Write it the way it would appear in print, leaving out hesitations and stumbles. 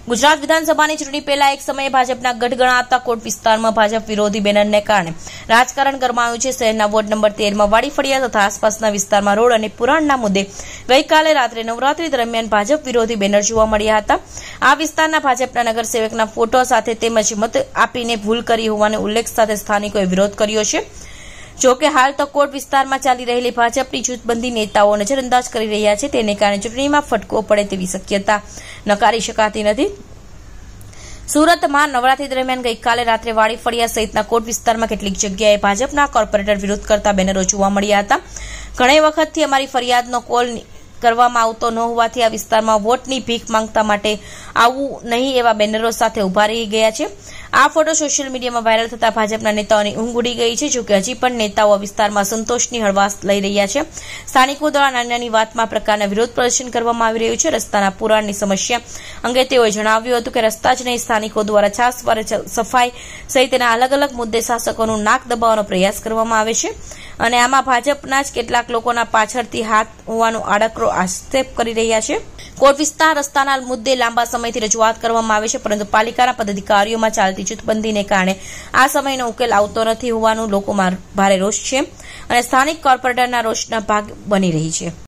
ગુજરાત વિધાનસભાની ચૂંટણી પહેલા એક સમયે ભાજપના ગઢ ગણાતા કોટ વિસ્તારમાં ભાજપ વિરોધી બેનરને કારણે રાજકારણ ગરમાયું છે। શહેરના વોર્ડ નંબર 13માં વાડી ફળિયા તથા આસપાસના વિસ્તારમાં રોડ અને પુરાણના મુદ્દે ગઈકાલે રાત્રે નવરાત્રી દરમિયાન ભાજપ વિરોધી બેનર જોવા મળ્યા હતા। આ વિસ્તારના ભાજપના નગરસેવકના ફોટો સાથે તેમજ મત આપીને ભૂલ કરી હોવાનો ઉલ્લેખ સાથે સ્થાનિકોએ વિરોધ કર્યો છે। જો કે હાલ તો કોટ વિસ્તારમાં ચાલી રહેલી ભાજપની જૂથબંધી નેતાઓ નજરઅંદાજ કરી રહ્યા છે, તેને કારણે ચૂંટણીમાં ફટકો પડે તેવી શક્યતા નકારી શકાતી નથી। સુરતમાં નવરાત્રી દરમિયાન ગઈકાલે રાત્રે વાડી ફળિયા સહિતના કોટ વિસ્તારમાં કેટલીક જગ્યાએ ભાજપના કોર્પોરેટર વિરોધ કરતા બેનરો જોવા મળ્યા હતા। ઘણી વખતથી અમારી ફરિયાદનો કોલ કરવામાં આવતો ન હોવાથી આ વિસ્તારમાં વોટની ભીખ માંગતા માટે આવવું નહીં એવા બેનરો સાથે ઉભા રહી ગયા છે। આ ફોટો સોશિયલ મીડિયામાં વાયરલ થતા ભાજપના નેતાઓની ઊંઘ ઉડી ગઈ છે। જોકે હજી પણ નેતાઓ વિસ્તારમાં સંતોષની હળવાશ લઈ રહ્યા છે। સ્થાનિકો દ્વારા નાની નાની વાતમાં પ્રકારના વિરોધ પ્રદર્શન કરવામાં આવી રહ્યું છે। રસ્તાના પુરાણની સમસ્યા અંગે તેઓએ જણાવ્યું હતું કે રસ્તા જ નહીં, સ્થાનિકો દ્વારા છાસવારે સફાઈ સહિતના અલગ અલગ મુદ્દે શાસકોનું નાક દબાવવાનો પ્રયાસ કરવામાં આવે છે અને આમાં ભાજપના જ કેટલાક લોકોના પાછળથી હાથ હોવાનો આડકરો આક્ષેપ કરી રહ્યા છે। કોટ વિસ્તાર રસ્તાના મુદ્દે લાંબા સમયથી રજૂઆત કરવામાં આવે છે, પરંતુ પાલિકાના પદાધિકારીઓમાં ચાલતી જૂથબંધીને કારણે આ સમયનો ઉકેલ આવતો નથી હોવાનું લોકોમાં ભારે રોષ છે અને સ્થાનિક કોર્પોરેટરના રોષના ભાગ બની રહી છે।